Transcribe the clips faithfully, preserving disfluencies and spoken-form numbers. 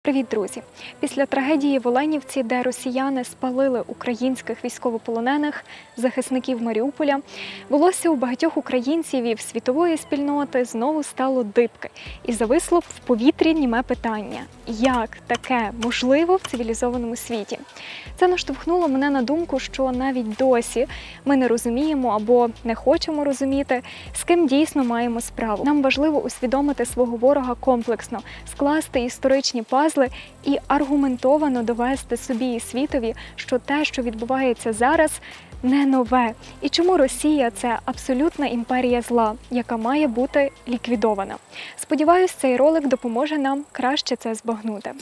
Привіт, друзі! Після трагедії в Оленівці, де росіяни спалили українських військовополонених, захисників Маріуполя, волосся у багатьох українців і в світової спільноти знову стало дибки. І зависло в повітрі німе питання – як таке можливо в цивілізованому світі? Це наштовхнуло мене на думку, що навіть досі ми не розуміємо або не хочемо розуміти, з ким дійсно маємо справу. Нам важливо усвідомити свого ворога комплексно, скласти історичні пазли і аргументовано довести собі і світові, що те, що відбувається зараз, не нове. І чому Росія – це абсолютна імперія зла, яка має бути ліквідована. Сподіваюсь, цей ролик допоможе нам краще це збагнути.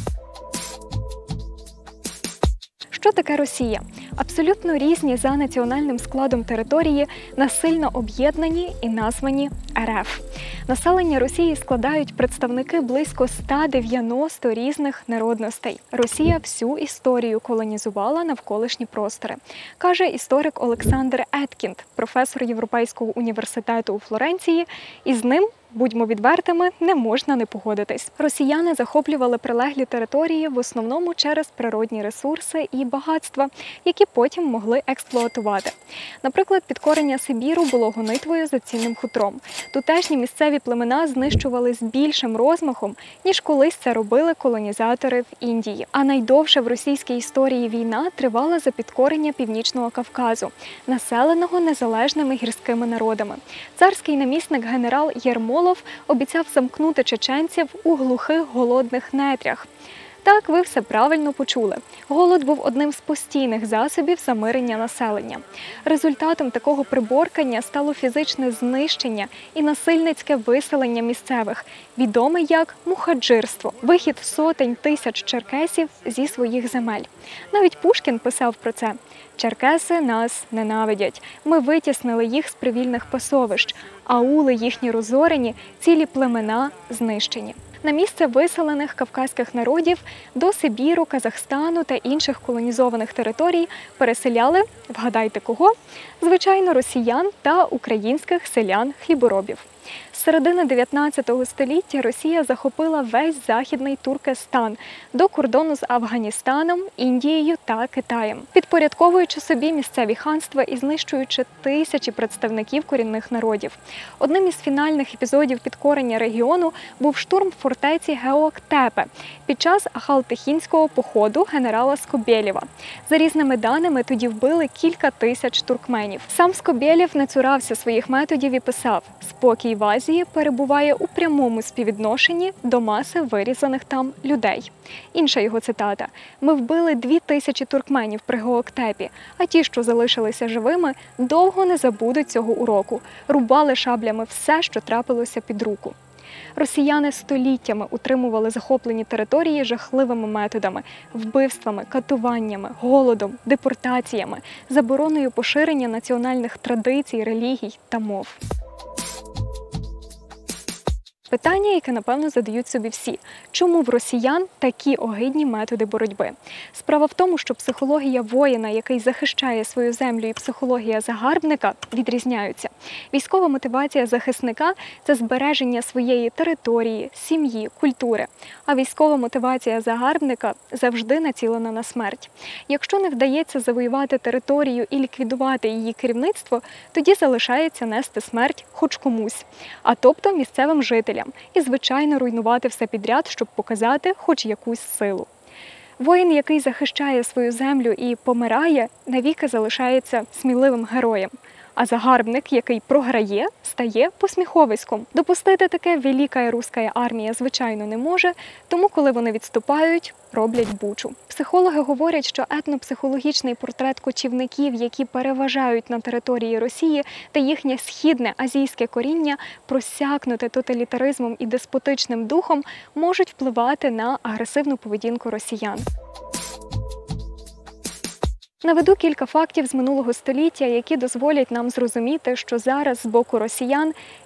Що таке Росія? Абсолютно різні за національним складом території, насильно об'єднані і названі ер еф. Населення Росії складають представники близько ста дев'яноста різних народностей. Росія всю історію колонізувала навколишні простори, каже історик Олександр Еткінд, професор Європейського університету у Флоренції, і з ним, будьмо відвертими, не можна не погодитись. Росіяни захоплювали прилеглі території в основному через природні ресурси і багатства, які потім могли експлуатувати. Наприклад, підкорення Сибіру було гонитвою за цінним хутром. Тутешні місцеві племена знищували з більшим розмахом, ніж колись це робили колонізатори в Індії. А найдовша в російській історії війна тривала за підкорення Північного Кавказу, населеного незалежними гірськими народами. Царський намісник генерал Єрмолов обіцяв замкнути чеченців у глухих голодних нетрях. Так, ви все правильно почули. Голод був одним з постійних засобів замирення населення. Результатом такого приборкання стало фізичне знищення і насильницьке виселення місцевих, відоме як мухаджирство – вихід сотень тисяч черкесів зі своїх земель. Навіть Пушкін писав про це. «Черкеси нас ненавидять. Ми витіснили їх з привільних пасовищ, аули їхні розорені, цілі племена знищені». На місце виселених кавказьких народів до Сибіру, Казахстану та інших колонізованих територій переселяли, вгадайте кого? Звичайно, росіян та українських селян-хліборобів. З середини дев'ятнадцятого століття Росія захопила весь Західний Туркестан до кордону з Афганістаном, Індією та Китаєм, підпорядковуючи собі місцеві ханства і знищуючи тисячі представників корінних народів. Одним із фінальних епізодів підкорення регіону був штурм фортеці Геоктепе під час Ахалтехінського походу генерала Скобєлєва. За різними даними, тоді вбили кілька тисяч туркменів. Сам Скобєлєв не цурався своїх методів і писав: «Спокій в Азії перебуває у прямому співвідношенні до маси вирізаних там людей». Інша його цитата: «Ми вбили дві тисячі туркменів при Геоктепі, а ті, що залишилися живими, довго не забудуть цього уроку. Рубали шаблями все, що трапилося під руку». Росіяни століттями утримували захоплені території жахливими методами – вбивствами, катуваннями, голодом, депортаціями, забороною поширення національних традицій, релігій та мов. Питання, яке, напевно, задають собі всі. Чому в росіян такі огидні методи боротьби? Справа в тому, що психологія воїна, який захищає свою землю, і психологія загарбника відрізняються. Військова мотивація захисника – це збереження своєї території, сім'ї, культури. А військова мотивація загарбника завжди націлена на смерть. Якщо не вдається завоювати територію і ліквідувати її керівництво, тоді залишається нести смерть хоч комусь, а тобто місцевим жителям. І, звичайно, руйнувати все підряд, щоб показати хоч якусь силу. Воїн, який захищає свою землю і помирає, навіки залишається сміливим героєм. А загарбник, який програє, стає посміховиськом. Допустити таке велика руська армія, звичайно, не може, тому коли вони відступають, роблять бучу. Психологи говорять, що етнопсихологічний портрет кочівників, які переважають на території Росії, та їхнє східне азійське коріння, просякнуте тоталітаризмом і деспотичним духом, можуть впливати на агресивну поведінку росіян. Наведу кілька фактів з минулого століття, які дозволять нам зрозуміти, що зараз з боку росіян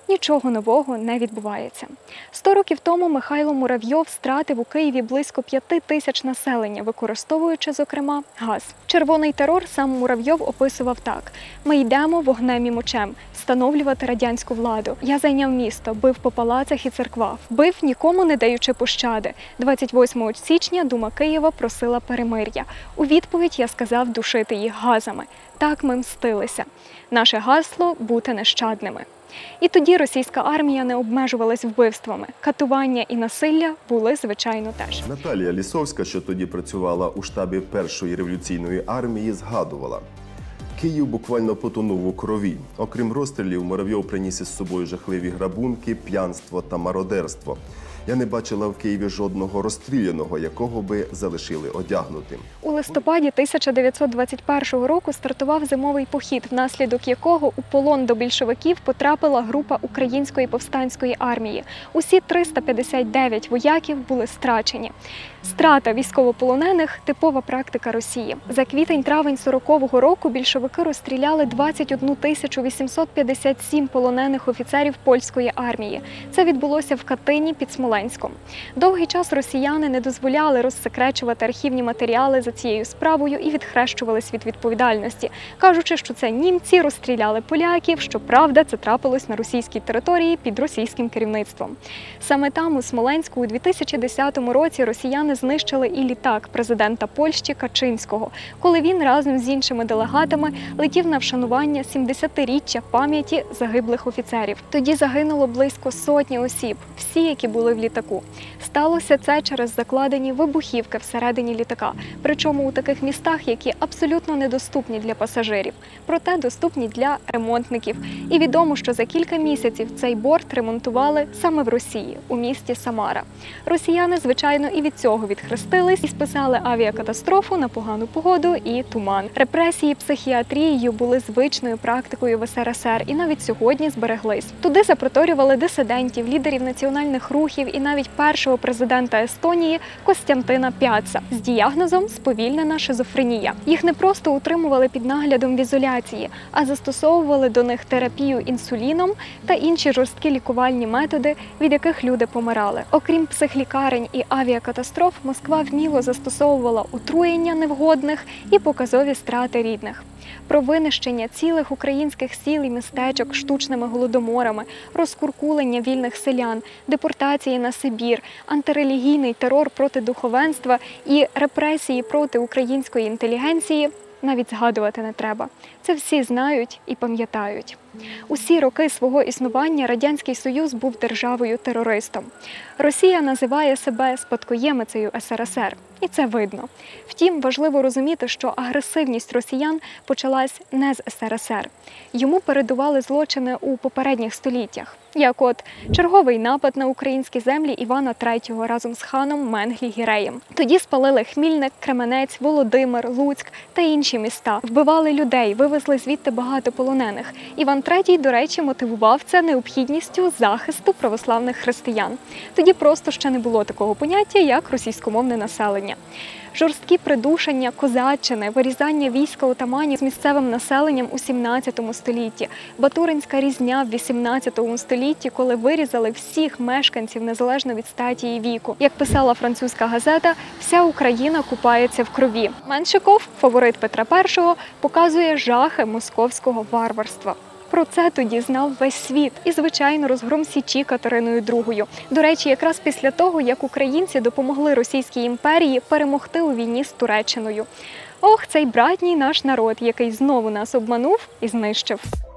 Нічого нового не відбувається. Сто років тому Михайло Муравйов стратив у Києві близько п'яти тисяч населення, використовуючи, зокрема, газ. Червоний терор сам Муравйов описував так: «Ми йдемо вогнем і мечем встановлювати радянську владу. Я зайняв місто, бив по палацах і церквах, бив, нікому не даючи пощади. двадцять восьмого січня Дума Києва просила перемир'я. У відповідь я сказав душити їх газами. Так ми мстилися. Наше гасло – бути нещадними». І тоді російська армія не обмежувалась вбивствами. Катування і насилля були, звичайно, теж. Наталія Лісовська, що тоді працювала у штабі Першої революційної армії, згадувала: «Київ буквально потонув у крові. Окрім розстрілів, Муравйов приніс із собою жахливі грабунки, п'янство та мародерство. Я не бачила в Києві жодного розстріляного, якого би залишили одягнутим». У листопаді тисяча дев'ятсот двадцять першого року стартував зимовий похід, внаслідок якого у полон до більшовиків потрапила група Української повстанської армії. Усі триста п'ятдесят дев'ять вояків були страчені. Страта військовополонених – типова практика Росії. За квітень-травень сорокового року більшовики розстріляли двадцять одну тисячу вісімсот п'ятдесят сім полонених офіцерів польської армії. Це відбулося в Катині під Смоленськом. Довгий час росіяни не дозволяли розсекречувати архівні матеріали за цією справою і відхрещувались від відповідальності, кажучи, що це німці розстріляли поляків, що, правда, це трапилось на російській території під російським керівництвом. Саме там, у Смоленську, у дві тисячі десятому році росіяни знищили і літак президента Польщі Качинського, коли він разом з іншими делегатами летів на вшанування сімдесятиріччя пам'яті загиблих офіцерів. Тоді загинуло близько сотні осіб, всі, які були в літаку. Сталося це через закладені вибухівки всередині літака, причому у таких містах, які абсолютно недоступні для пасажирів, проте доступні для ремонтників. І відомо, що за кілька місяців цей борт ремонтували саме в Росії, у місті Самара. Росіяни, звичайно, і від цього відхрестились і списали авіакатастрофу на погану погоду і туман. Репресії психіатрією були звичною практикою в ес ер ес ер і навіть сьогодні збереглись. Туди запроторювали дисидентів, лідерів національних рухів і навіть першого президента Естонії Костянтина Пяца з діагнозом сповільнена шизофренія. Їх не просто утримували під наглядом в ізоляції, а застосовували до них терапію інсуліном та інші жорсткі лікувальні методи, від яких люди помирали. Окрім психлікарень і авіакатастроф, Москва вміло застосовувала отруєння невгодних і показові страти рідних. Про винищення цілих українських сіл і містечок штучними голодоморами, розкуркулення вільних селян, депортації на Сибір, антирелігійний терор проти духовенства і репресії проти української інтелігенції навіть згадувати не треба. Це всі знають і пам'ятають. Усі роки свого існування Радянський Союз був державою-терористом. Росія називає себе спадкоємицею ес ер ес ер. І це видно. Втім, важливо розуміти, що агресивність росіян почалась не з ес ер ес ер. Йому передували злочини у попередніх століттях, як от черговий напад на українські землі Івана третього разом з ханом Менглі-Гіреєм. Тоді спалили Хмільник, Кременець, Володимир, Луцьк та інші міста. Вбивали людей, вивезли звідти багато полонених. Іван третій, до речі, мотивував це необхідністю захисту православних християн. Тоді просто ще не було такого поняття, як російськомовне населення. Жорсткі придушення козаччини, вирізання війська отаманів з місцевим населенням у сімнадцятому столітті, Батуринська різня в вісімнадцятому столітті, коли вирізали всіх мешканців незалежно від статі і віку. Як писала французька газета, вся Україна купається в крові. Меншиков, фаворит Петра першого, показує жахи московського варварства. Про це тоді знав весь світ. І, звичайно, розгром Січі Катериною другою. До речі, якраз після того, як українці допомогли Російській імперії перемогти у війні з Туреччиною. Ох, цей братній наш народ, який знову нас обманув і знищив.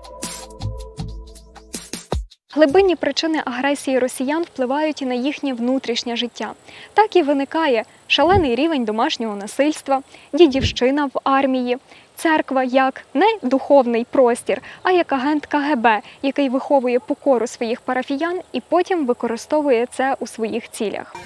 Глибинні причини агресії росіян впливають і на їхнє внутрішнє життя. Так і виникає шалений рівень домашнього насильства, дідівщина в армії, церква як не духовний простір, а як агент ка ге бе, який виховує покору своїх парафіян і потім використовує це у своїх цілях.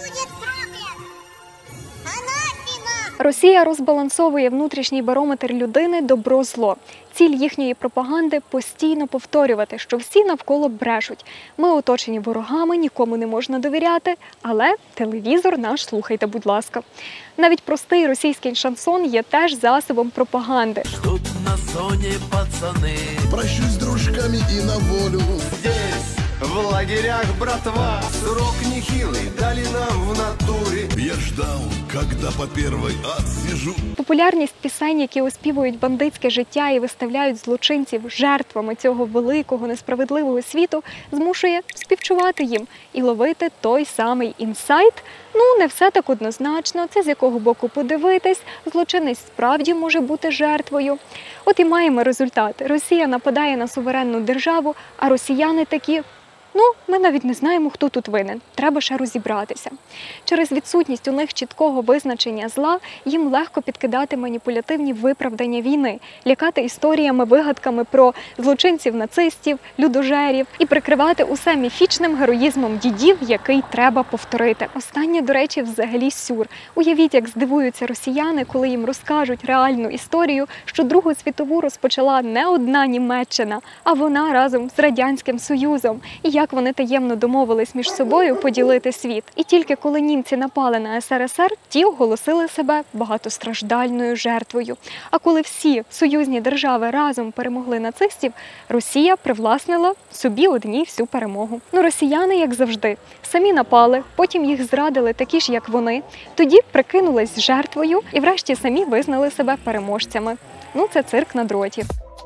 Росія розбалансовує внутрішній барометр людини добро-зло. Ціль їхньої пропаганди – постійно повторювати, що всі навколо брешуть. Ми оточені ворогами, нікому не можна довіряти, але телевізор наш слухайте, будь ласка. Навіть простий російський шансон є теж засобом пропаганди. Ждут на зоні пацани. Прощусь з дружками і на волю. Здесь в лагерях, братва. Срок нехилый дали нам в натуре. Я ждал, когда по первой отсижу. Популярність пісень, які оспівують бандитське життя і виставляють злочинців жертвами цього великого несправедливого світу, змушує співчувати їм і ловити той самий інсайт. Ну, не все так однозначно, це з якого боку подивитись, злочинець справді може бути жертвою. От і маємо результат. Росія нападає на суверенну державу, а росіяни такі: ну, ми навіть не знаємо, хто тут винен, треба ще розібратися. Через відсутність у них чіткого визначення зла їм легко підкидати маніпулятивні виправдання війни, лякати історіями, вигадками про злочинців-нацистів, людожерів і прикривати усе міфічним героїзмом дідів, який треба повторити. Останнє, до речі, взагалі сюр. Уявіть, як здивуються росіяни, коли їм розкажуть реальну історію, що Другу світову розпочала не одна Німеччина, а вона разом з Радянським Союзом. І як вони таємно домовились між собою поділити світ. І тільки коли німці напали на ес ер ес ер, ті оголосили себе багатостраждальною жертвою. А коли всі союзні держави разом перемогли нацистів, Росія привласнила собі одній всю перемогу. Ну, росіяни, як завжди, самі напали, потім їх зрадили такі ж, як вони, тоді прикинулись жертвою і врешті самі визнали себе переможцями. Ну, це цирк на дроті.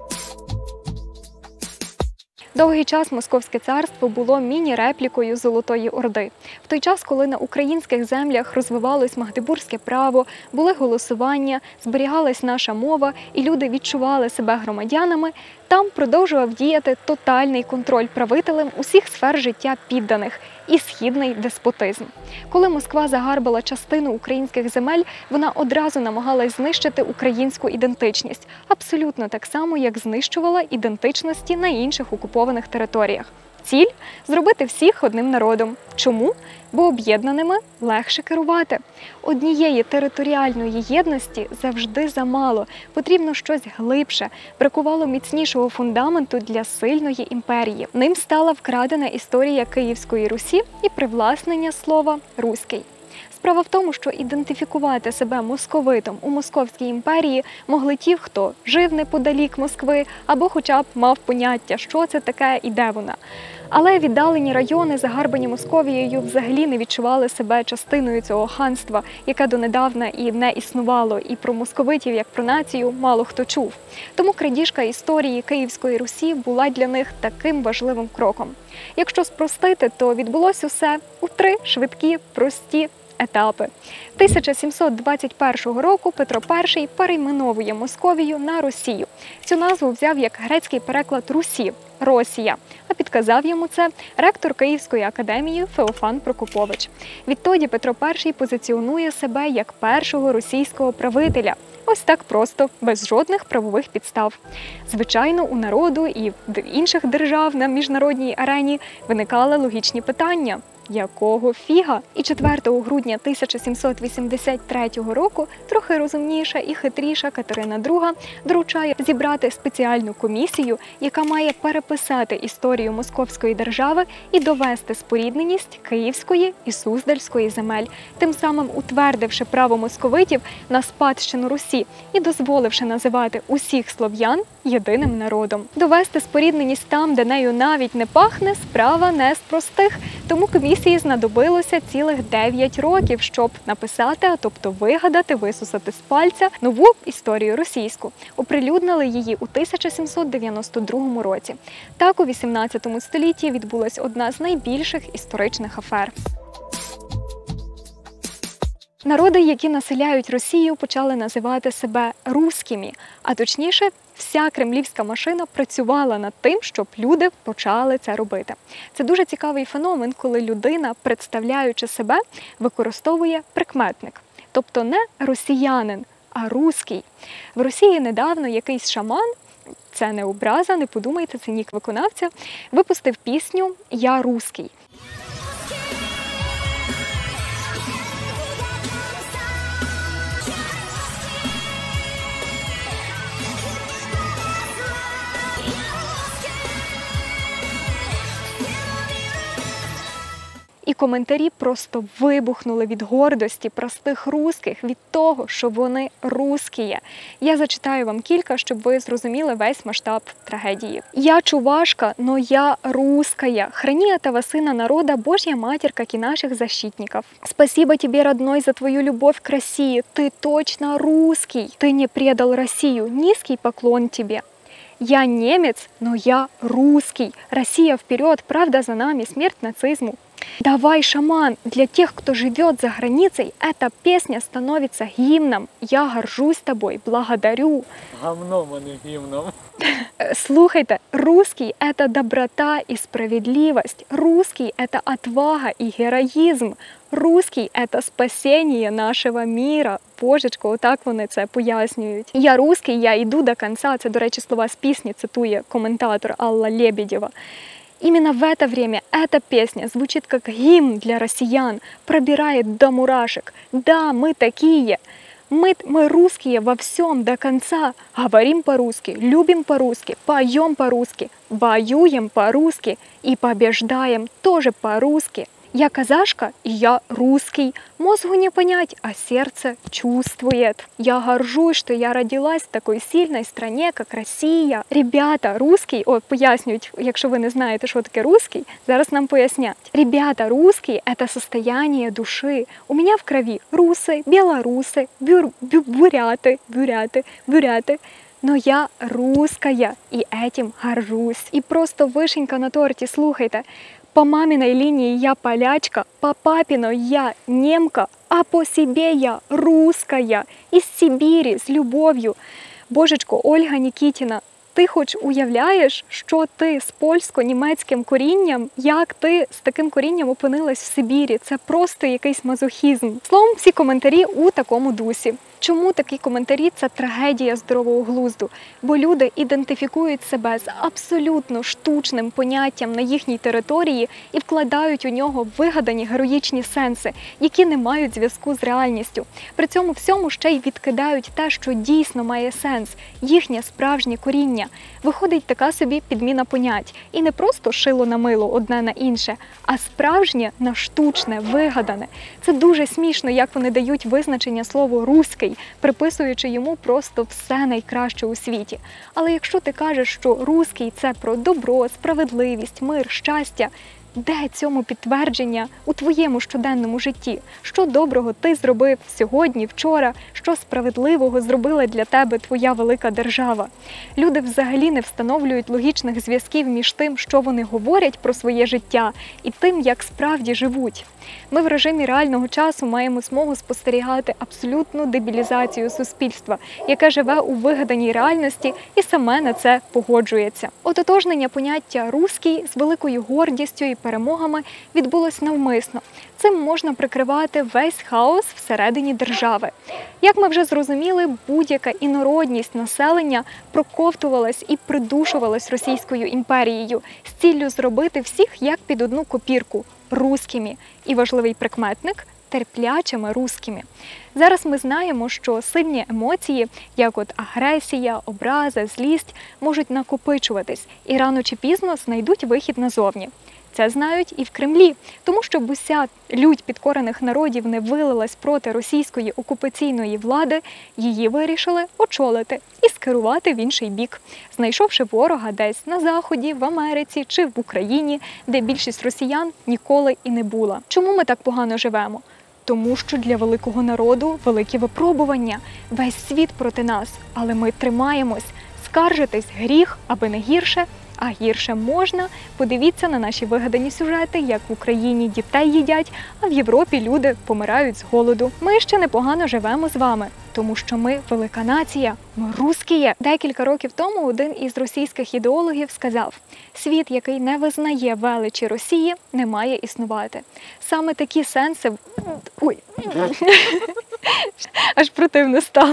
Довгий час Московське царство було міні-реплікою Золотої Орди. В той час, коли на українських землях розвивалось магдебурзьке право, були голосування, зберігалась наша мова і люди відчували себе громадянами, там продовжував діяти тотальний контроль правителем усіх сфер життя підданих і східний деспотизм. Коли Москва загарбала частину українських земель, вона одразу намагалась знищити українську ідентичність, абсолютно так само, як знищувала ідентичності на інших окупованих територіях. Ціль – зробити всіх одним народом. Чому? Бо об'єднаними легше керувати. Однієї територіальної єдності завжди замало. Потрібно щось глибше. Бракувало міцнішого фундаменту для сильної імперії. Ним стала вкрадена історія Київської Русі і привласнення слова «руський». Справа в тому, що ідентифікувати себе московитом у Московській імперії могли ті, хто жив неподалік Москви, або хоча б мав поняття, що це таке і де вона. Але віддалені райони, загарбані Московією, взагалі не відчували себе частиною цього ханства, яке донедавна і не існувало, і про московитів, як про націю, мало хто чув. Тому крадіжка історії Київської Русі була для них таким важливим кроком. Якщо спростити, то відбулось усе у три швидкі, прості етапи. тисяча сімсот двадцять першого року Петро І перейменовує Московію на Росію. Цю назву взяв як грецький переклад Русі – Росія, а підказав йому це ректор Київської академії Феофан Прокопович. Відтоді Петро І позиціонує себе як першого російського правителя. Ось так просто, без жодних правових підстав. Звичайно, у народу і інших держав на міжнародній арені виникали логічні питання. Якого фіга? І четвертого грудня тисяча сімсот вісімдесят третього року трохи розумніша і хитріша Катерина Друга доручає зібрати спеціальну комісію, яка має переписати історію Московської держави і довести спорідненість Київської і Суздальської земель, тим самим утвердивши право московитів на спадщину Русі і дозволивши називати усіх слов'ян єдиним народом. Довести спорідненість там, де нею навіть не пахне, справа не з простих, тому комісії знадобилося цілих дев'ять років, щоб написати, а тобто вигадати, висусати з пальця нову історію російську. Оприлюднили її у тисяча сімсот дев'яносто другому році. Так, у вісімнадцятому столітті відбулась одна з найбільших історичних афер. Народи, які населяють Росію, почали називати себе руськими, а точніше, вся кремлівська машина працювала над тим, щоб люди почали це робити. Це дуже цікавий феномен, коли людина, представляючи себе, використовує прикметник. Тобто не росіянин, а руський. В Росії недавно якийсь шаман, це не образа, не подумайте, це нік виконавця, випустив пісню «Я руський». І коментарі просто вибухнули від гордості простих русських, від того, що вони русські. Я зачитаю вам кілька, щоб ви зрозуміли весь масштаб трагедії. «Я чувашка, но я русская. Храни этого сына народа, Божья Матерь, как и наших защитников. Спасибо тебе, родной, за твою любовь к России. Ты точно русский. Ты не предал Россию. Низкий поклон тебе. Я немец, но я русский. Россия вперед, правда за нами, смерть нацизму. Давай, шаман, для тех, кто живет за границей, эта песня становится гимном. Я горжусь тобой, благодарю». Гавном, а не гімном. Слухайте, русский – это доброта и справедливость. Русский – это отвага и героизм. Русский – это спасение нашего мира. Божечко, отак вони це пояснюють. «Я русский, я йду до конца». Це, до речі, слова з пісні цитує коментатор Алла Лебедєва. Именно в это время эта песня звучит как гимн для россиян, пробирает до мурашек. Да, мы такие. Мы, мы русские во всем до конца. Говорим по-русски, любим по-русски, поем по-русски, воюем по-русски и побеждаем тоже по-русски. Я казашка, и я русский. Мозгу не понять, а сердце чувствует. Я горжусь, что я родилась в такой сильной стране, как Россия. Ребята, русский, о, пояснюють, якщо ви не знаєте, що таке русский, зараз нам пояснять. Ребята, русский – это состояние души. У меня в крови русы, белорусы, бюр, бю, буряты, буряты, буряты. Но я русская, и этим горжусь. И просто вишенька на торті, слухайте. По маминой линии я полячка, по папиной я немка, а по себе я русская, из Сибири, з любов'ю. Божечко, Ольга Нікітіна, ти хоч уявляєш, що ти з польсько-німецьким корінням, як ти з таким корінням опинилась в Сибірі? Це просто якийсь мазохізм. Словом, всі коментарі у такому дусі. Чому такі коментарі – це трагедія здорового глузду? Бо люди ідентифікують себе з абсолютно штучним поняттям на їхній території і вкладають у нього вигадані героїчні сенси, які не мають зв'язку з реальністю. При цьому всьому ще й відкидають те, що дійсно має сенс – їхнє справжнє коріння. Виходить така собі підміна понять. І не просто шило на мило одне на інше, а справжнє на штучне, вигадане. Це дуже смішно, як вони дають визначення слову «руський», приписуючи йому просто все найкраще у світі. Але якщо ти кажеш, що «руський» – це про добро, справедливість, мир, щастя, де цьому підтвердження у твоєму щоденному житті? Що доброго ти зробив сьогодні, вчора? Що справедливого зробила для тебе твоя велика держава? Люди взагалі не встановлюють логічних зв'язків між тим, що вони говорять про своє життя, і тим, як справді живуть. Ми в режимі реального часу маємо змогу спостерігати абсолютну дебілізацію суспільства, яке живе у вигаданій реальності і саме на це погоджується. Ототожнення поняття «руський» з великою гордістю і перемогами відбулось навмисно. Цим можна прикривати весь хаос всередині держави. Як ми вже зрозуміли, будь-яка інородність населення проковтувалась і придушувалась Російською імперією з ціллю зробити всіх як під одну копірку – руськими. І важливий прикметник – терплячими руськими. Зараз ми знаємо, що сильні емоції, як от агресія, образа, злість, можуть накопичуватись і рано чи пізно знайдуть вихід назовні. Це знають і в Кремлі, тому що уся лють підкорених народів не вилилась проти російської окупаційної влади, її вирішили очолити і скерувати в інший бік, знайшовши ворога десь на Заході, в Америці чи в Україні, де більшість росіян ніколи і не була. Чому ми так погано живемо? Тому що для великого народу великі випробування. Весь світ проти нас, але ми тримаємось. Скаржитись гріх, аби не гірше, а гірше можна. Подивіться на наші вигадані сюжети, як в Україні дітей їдять, а в Європі люди помирають з голоду. Ми ще непогано живемо з вами, тому що ми велика нація, ми русські. Декілька років тому один із російських ідеологів сказав: світ, який не визнає величі Росії, не має існувати. Саме такі сенси... Ой, аж противно стало.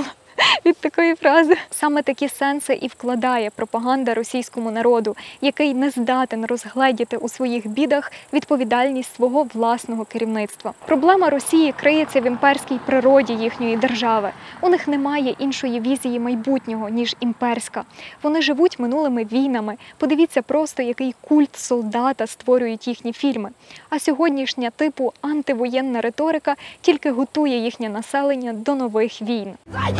від такої фрази. Саме такі сенси і вкладає пропаганда російському народу, який не здатен розгледіти у своїх бідах відповідальність свого власного керівництва. Проблема Росії криється в імперській природі їхньої держави. У них немає іншої візії майбутнього, ніж імперська. Вони живуть минулими війнами. Подивіться просто, який культ солдата створюють їхні фільми. А сьогоднішня типу антивоєнна риторика тільки готує їхнє населення до нових війн.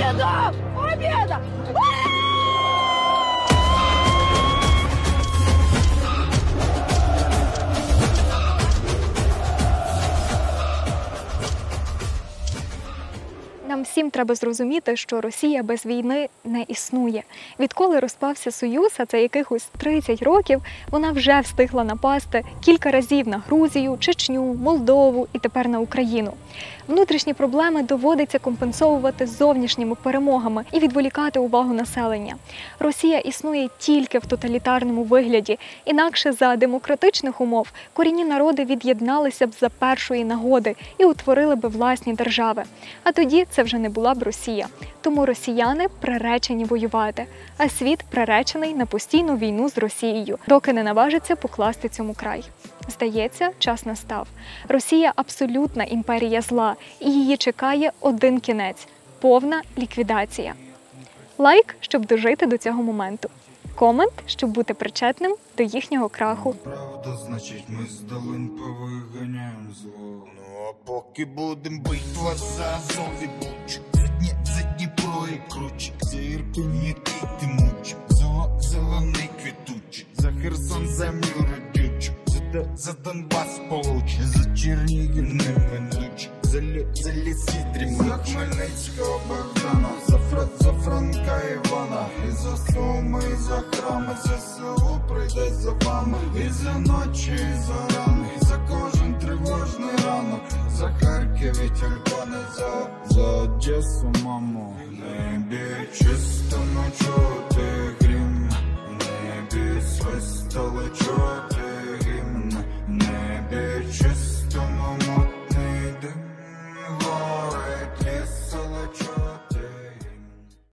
Нам всім треба зрозуміти, що Росія без війни не існує. Відколи розпався Союз, а це якихось тридцять років, вона вже встигла напасти кілька разів на Грузію, Чечню, Молдову і тепер на Україну. Внутрішні проблеми доводиться компенсовувати зовнішніми перемогами і відволікати увагу населення. Росія існує тільки в тоталітарному вигляді, інакше за демократичних умов корінні народи від'єдналися б за першої нагоди і утворили б власні держави. А тоді це вже не була б Росія. Тому росіяни приречені воювати, а світ приречений на постійну війну з Росією, доки не наважиться покласти цьому край. Здається, час настав. Росія – абсолютна імперія зла, і її чекає один кінець – повна ліквідація. Лайк, щоб дожити до цього моменту. Комент, щоб бути причетним до їхнього краху. Правда, значить, ми з долин повиганяємо зло. Ну, а поки будем бить вас за Азов і Буч, за Дні, за Дніпро і Круч, за Ірпінь, який ти муч, за зелений квітуч, за Херсон землю родючу, за, за Донбас получ, за Чернігів неминуч, за, лі, за ліси дрімуч, за Хмельницького Богдана, за, Фра, за Франка Івана, і за Суми, і за храми, за село прийде за вами, і за ночі, і за рани, і за кожен тривожний ранок, за Харків і тюльпани, за, за Одесу, маму. В небі чисто, но чути грім, в небі свистали чути.